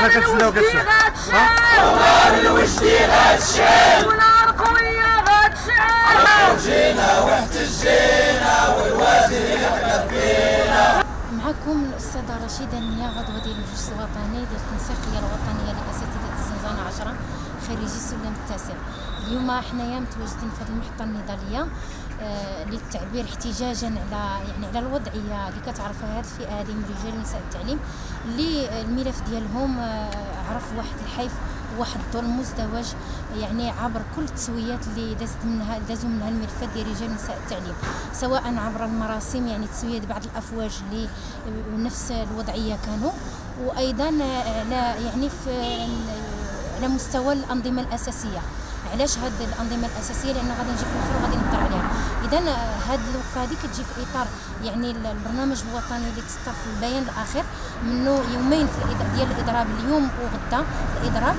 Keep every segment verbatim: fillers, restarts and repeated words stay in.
حنا كنتسناو كتشوف نار الوجدي غتشعل ونار قوية غتشعل جينا واحتجينا والوزير يحلف فينا. معكم الأستاذة رشيدة النيا غدوة ديال المجلس الوطني ديال التنسيقية الوطنية لأساتذة الزنزانة عشرة خريجي السلم التاسع. اليوم حنايا متواجدين في هذه المحطة النضالية آه للتعبير احتجاجا على يعني على الوضعية اللي كتعرفها هذه الفئة هذه من رجال ونساء التعليم اللي الملف ديالهم آه عرف واحد الحيف واحد الظلم مزدوج يعني عبر كل التسويات اللي دازت منها دازوا منها الملفات ديال رجال ونساء التعليم، سواء عبر المراسم يعني تسويه بعض الافواج اللي نفس الوضعيه كانوا، وايضا لا يعني في على مستوى الانظمه الاساسيه. علاش هاد الانظمه الاساسيه؟ لان غادي نجي في الاخر وغادي نهضر عليها. اذا هاد الوقفه هذه كتجي في اطار يعني البرنامج الوطني اللي تصدر في البيان الاخير منه يومين في ديال الاضراب، اليوم وغدا الاضراب،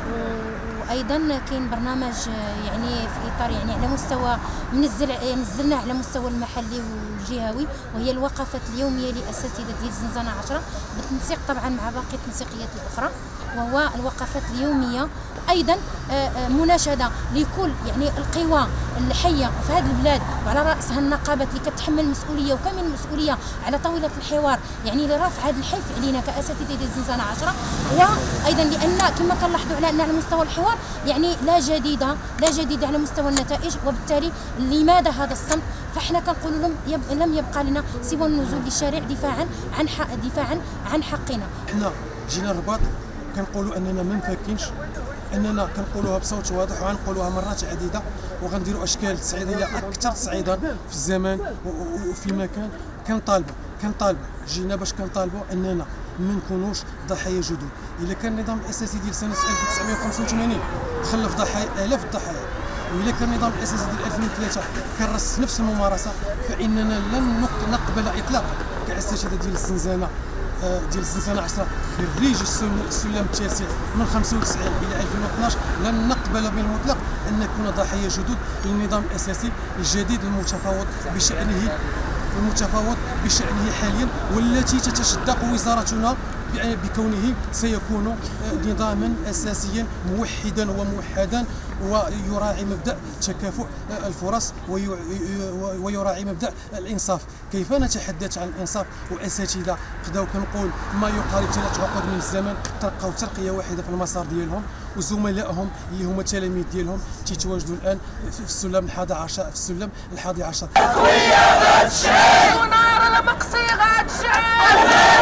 وايضا كاين برنامج يعني في اطار يعني على مستوى منزل نزلناه على مستوى المحلي والجهوي، وهي الوقفات اليوميه لاساتذه ديال الزنزانه عشرة بالتنسيق طبعا مع باقي التنسيقيات الاخرى، وهو الوقفات اليوميه. ايضا مناشده لكل يعني القوى الحيه في هذه البلاد وعلى راسها النقابات اللي كتحمل المسؤوليه وكامل المسؤوليه على طاوله الحوار يعني لرفع هذا الحيف علينا كاساتذه ديال الزنزانه عشرة، وايضا لان كما كنلاحظوا على ان على مستوى الحوار يعني لا جديده لا جديده على مستوى النتائج، وبالتالي لماذا هذا الصمت؟ فاحنا كنقولوا لهم يب... لم يبقى لنا سوى النزول للشارع دفاعا عن حق دفاعا عن حقنا. حنا جينا الرباط كنقولوا اننا ما مفكينش، اننا كنقولوها بصوت واضح وغنقولوها مرات عديده، وغنديروا اشكال تصعيديه اكثر تصعيدا في الزمان وفي مكان. كنطالبوا كنطالبوا جينا باش كنطالبوا اننا ما نكونوش ضحايا جدد. الا كان النظام الاساسي ديال سنه ألف وتسعمائة وخمسة وثمانين خلف ضحايا الاف الضحايا، وإلا كان النظام الاساسي ديال ألفين وثلاثة كرس نفس الممارسه، فاننا لن نقبل اطلاقا كاساتذه ديال الزنزانه ديال الزنزانه عشرة خريج السلم التاسع من خمسة وتسعين الى ألفين واثناش لن نقبل بالمطلق ان نكون ضحايا جدد للنظام الاساسي الجديد المتفاوض بشانه المتفاوض بشانه حاليا، والتي تتشدق وزارتنا بكونه سيكون نظاما اساسيا موحدا وموحدا ويراعي مبدا تكافؤ الفرص ويراعي مبدا الانصاف. كيف نتحدث عن الانصاف واساتذه قداو كنقول ما يقارب ثلاث عقود من الزمن ترقاو ترقيه واحده في المسار ديالهم، وزملائهم اللي هما التلاميذ ديالهم تيتواجدوا الان في السلم الحادي عشر في السلم الحادي عشر. قويه غتشعل ونار المقصي غتشعل